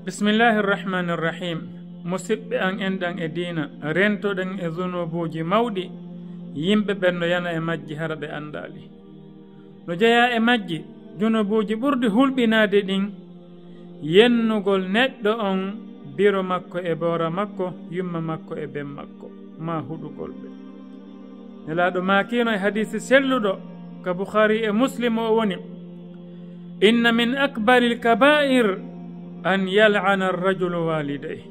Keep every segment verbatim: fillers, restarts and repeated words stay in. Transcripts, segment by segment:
bismillahi irrahmani irrahim. musidɓe an enɗan e diina rentoɗen e zunubuji mawɗi yimɓe ɓen no yana e majji hara ɓe andali no jeeya e majji junubuji ɓurdi hulɓinade ɗin yennugol neɗɗo on biro makko e boora makko yumma makko e ben makko ma huɗugol ɓe. nelaɗo makino e hadisi selluɗo ka bukhari e muslim o woni inna min akbari lkabair an yal'ana arrajulu walidayh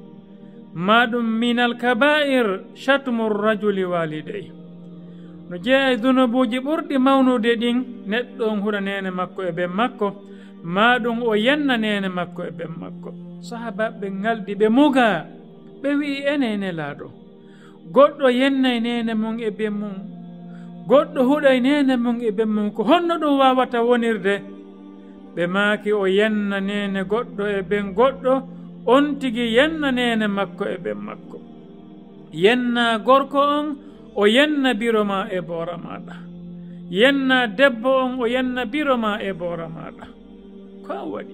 ma ɗum min alkabair chatmu rrajuli walidayh. no jeeya e dunubuji ɓurɗi mawnude ɗin neɗɗo on huɗa nene makko e ben makko ma ɗum o yenna nene makko e ben makko. sahabaɓe ngalɗi ɓe muga ɓe wi'i enene laaɗo goɗɗo yennay nene mum e ben mum goɗɗo huɗay nene mum e ben mum ko honno ɗum wawata wonirde. ɓe maaki o yenna nene goɗɗo e ben goɗɗo on tigi yenna nene makko e ben makko. yenna gorko on o yenna biro ma e boora maɗa, yenna debbo on o yenna biro ma e boora maɗa. ko an waɗi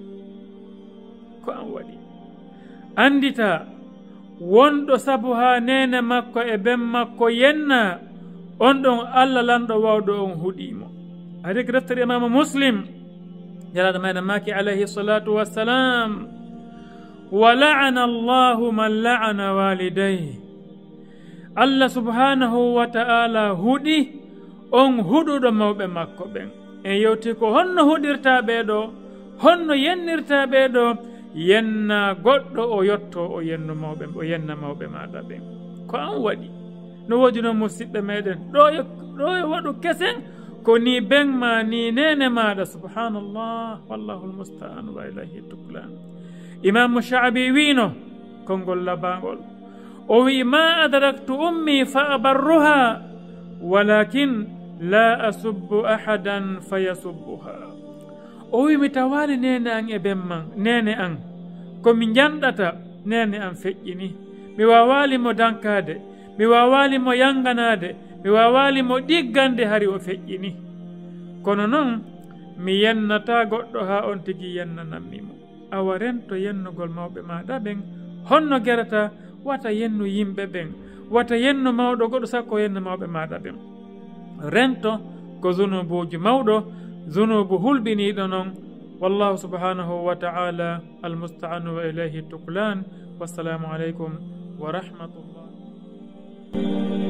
ko an waɗi andita wonɗo sabu ha nene makko e ben makko yenna on ɗon allah lanɗo wawɗo on huuɗimo. adik deftere imama muslim jalaɗo meɗen maki alayhi salatu wassalam wa la'ana allahu man la'ana walidayhi. allah subhanahu wa ta'ala huuɗi on huɗuɗo mawɓe makko ɓen. en yewti ko honno huɗirta ɓeɗo honno yennirta ɓeɗo yenna goɗɗo o yetto o yenno mawɓe o yenna mawɓe maɗa ɓen. ko an waɗi no woodi noon musidɓe meɗen ɗo e ɗo e waɗu kesen ko ni ben ma ni nene maɗa subhanallah wallahu lmustaan wa ilayhi tuklan. imamu shaabi wino konngol labagol o wi ma adraktu ummi fa abarruha walakin la asubbu ahadan fa yasubbuha. o wi mi tawali nene an e ben man nene an komi janɗata nene an feƴƴini mi wawalimo dankade mi wawalimo yanganade mi wawalimo ɗiggande hari o feƴƴini kono noon mi yennata goɗɗo ha on tigi yennanammimo. awa rento yennugol mawɓe maɗa ɓen honno gerata wata yennu yimɓe ɓen wata yennu mawɗo goɗɗo sakko yennu mawɓe maɗa ɓen. rento ko zunubuji mawɗo zunubu hulɓiniɗo noon. wallahu subhanahu wa ta'ala almustaanu wa ilayhi tuklan. wassalamu aleykum wa rahmatullah.